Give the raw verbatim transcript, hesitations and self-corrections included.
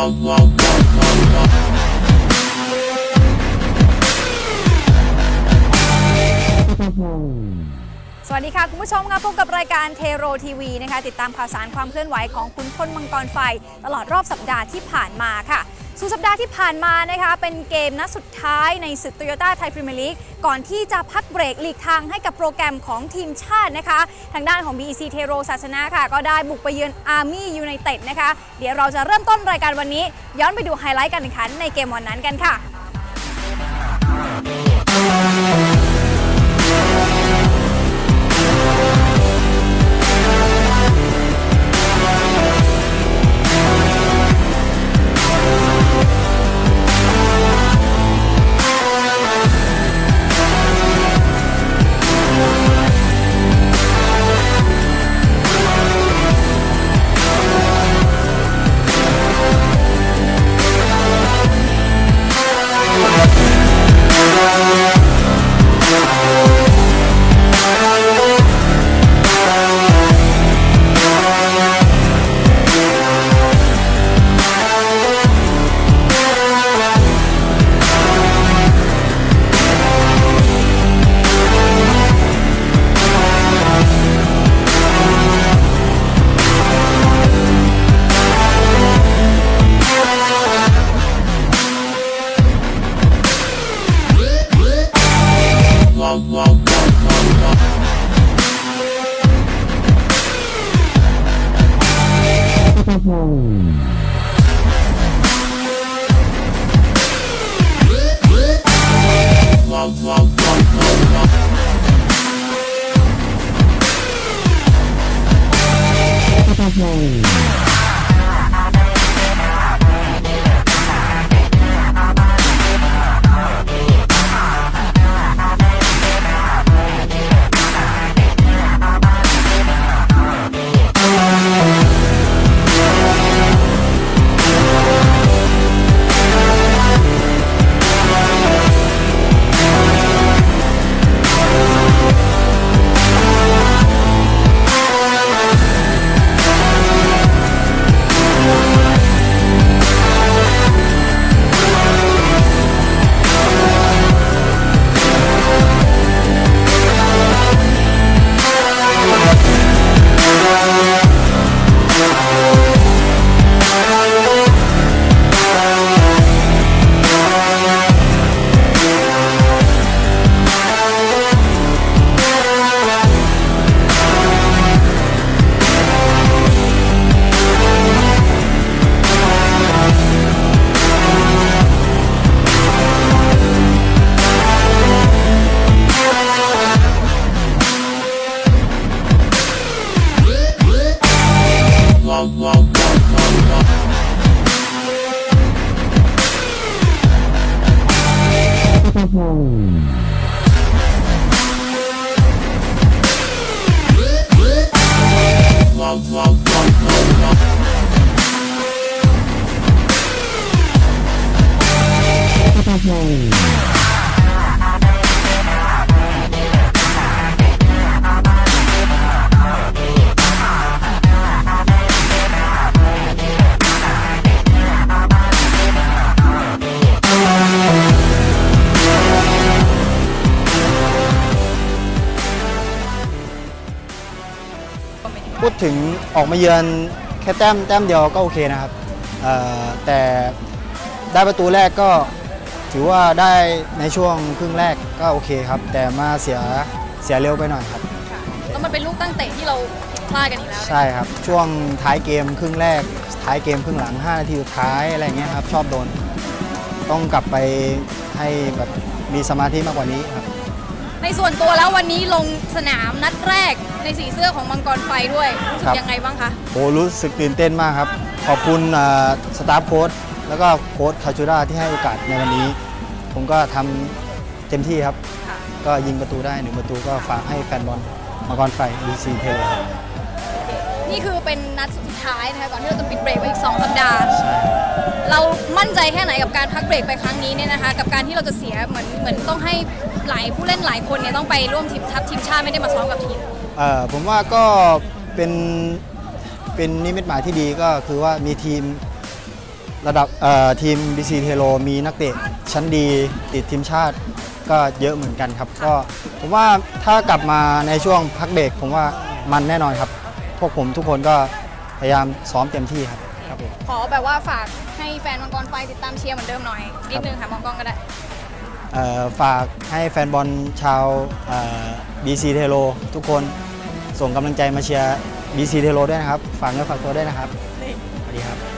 สวัสดีค่ะคุณผู้ชมค่ะพบกับรายการเทโรทีวีนะคะติดตามข่าวสารความเคลื่อนไหวของขุนพลมังกรไฟตลอดรอบสัปดาห์ที่ผ่านมาค่ะสุดสัปดาห์ที่ผ่านมานะคะเป็นเกมนัดสุดท้ายในศึกโตโยต้าไทยพรีเมียร์ลีกก่อนที่จะพักเบรกหลีกทางให้กับโปรแกรมของทีมชาตินะคะทางด้านของ บี อี ซี เทโรศาสนาค่ะก็ได้บุกไปเยือนอาร์มี่ยูไนเต็ดนะคะเดี๋ยวเราจะเริ่มต้นรายการวันนี้ย้อนไปดูไฮไลท์การแข่งขันในเกมวันนั้นกันค่ะพูดถึงออกมาเยือนแค่แต้มแต้มเดียวก็โอเคนะครับแต่ได้ประตูแรกก็ถือว่าได้ในช่วงครึ่งแรกก็โอเคครับแต่มาเสียเสียเร็วไปหน่อยครับแล้วมันเป็นลูกตั้งเตะที่เราพลาดกันอีกแล้วใช่ครับช่วงท้ายเกมครึ่งแรกท้ายเกมครึ่งหลังห้านาทีสุดท้ายอะไรเงี้ยครับชอบโดนต้องกลับไปให้แบบมีสมาธิมากกว่านี้ครับในส่วนตัวแล้ววันนี้ลงสนามนัดแรกในสีเสื้อของมังกรไฟด้วยรู้สึกยังไงบ้างคะโอ้รู้สึกตื่นเต้นมากครับขอบคุณสตาฟโค้ชแล้วก็โค้ชคาจูราที่ให้โอกาสในวันนี้ผมก็ทำเต็มที่ครับก็ยิงประตูได้หนึ่งประตูก็ฝากให้แฟนบอลมังกรไฟ บี ซี เทโรนี่คือเป็นนัดสุดท้ายนะคะก่อนที่เราจะปิดเบรกไปอีกสองสัปดาห์เรามั่นใจแค่ไหนกับการพักเบรกไปครั้งนี้เนี่ยนะคะกับการที่เราจะเสียเหมือนเหมือนต้องให้หลายผู้เล่นหลายคนเนี่ยต้องไปร่วมทีมทัพทีมชาติไม่ได้มาซ้อมกับทีมเอ่อผมว่าก็เป็นเป็นนิมิตหมายที่ดีก็คือว่ามีทีมระดับทีม บี ซี เทโลมีนักเตะชั้นดีติดทีมชาติก็เยอะเหมือนกันครับก็ผมว่าถ้ากลับมาในช่วงพักเบรกผมว่ามันแน่นอนครับพวกผมทุกคนก็พยายามซ้อมเต็มที่ครับครับผมขอแบบว่าฝากให้แฟนมังกรไฟติดตามเชียร์เหมือนเดิมหน่อยนิดนึงค่ะมองกล้องก็ได้ฝากให้แฟนบอลชาว บี ซี เทโลทุกคนส่งกำลังใจมาเชียร์ บี ซี เทโลด้วยนะครับฝากเนื้อฝากตัวด้วยนะครับสวัสดีครับ